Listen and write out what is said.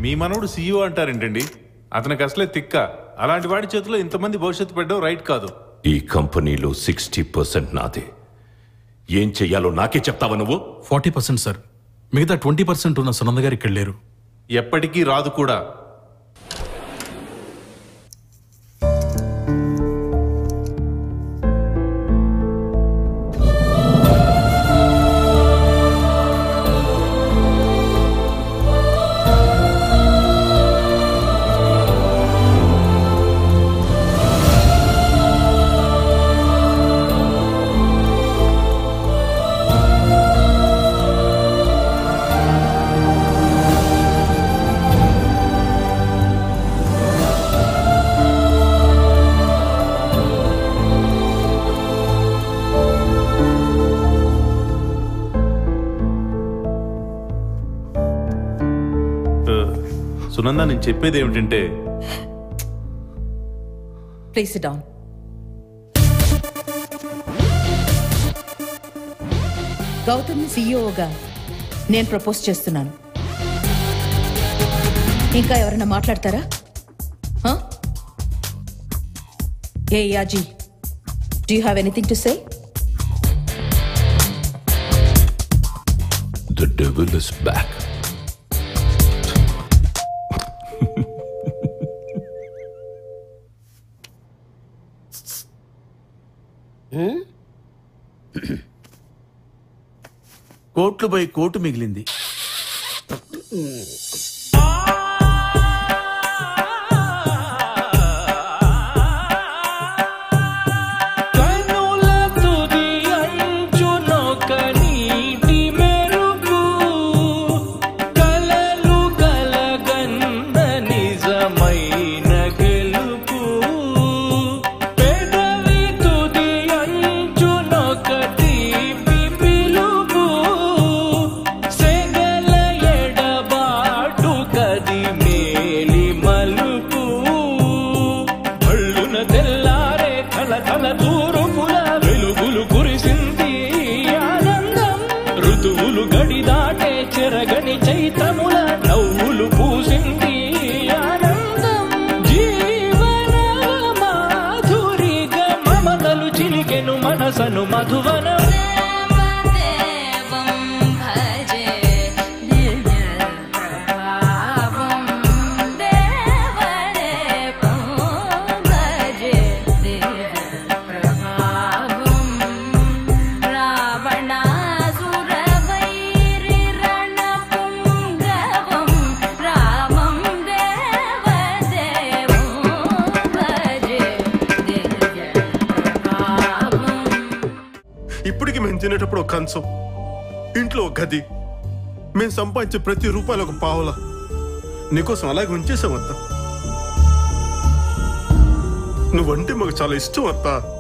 మీ Manavadu CEO అంటారేంటండి? అతనికి అసలే తిక్క. అలాంటి వాడి చేతిలో ఇంతమంది భవిష్యత్తు పెట్టడం రైట్ కాదు. ఈ కంపెనీలో 60% నాదే. ఏం చెయ్యాలో నాకే చెప్తావా నువ్వు? 40% సార్. మిగతా 20% ఉన్న సునంద గారు ఇక్కడ లేరు. ఎప్పటికీ రాదు కూడా. సునంద, నేను చెప్పేది ఏమిటంటే, ప్లీజ్ సిట్ డౌన్. గౌతమ్ని సీఈఓగా నేను ప్రపోజ్ చేస్తున్నాను. ఇంకా ఎవరైనా మాట్లాడతారా? ఏ యాజీ, do you have anything to say? The devil is back. కోట్లు బై కోటు మిగిలింది. కంచం, ఇంట్లో ఒక గది, మేము సంపాదించే ప్రతి రూపాయలు ఒక పావులా నీకోసం అలాగే ఉంచేసాం అత్త. నువ్వంటే మాకు చాలా ఇష్టం అత్త.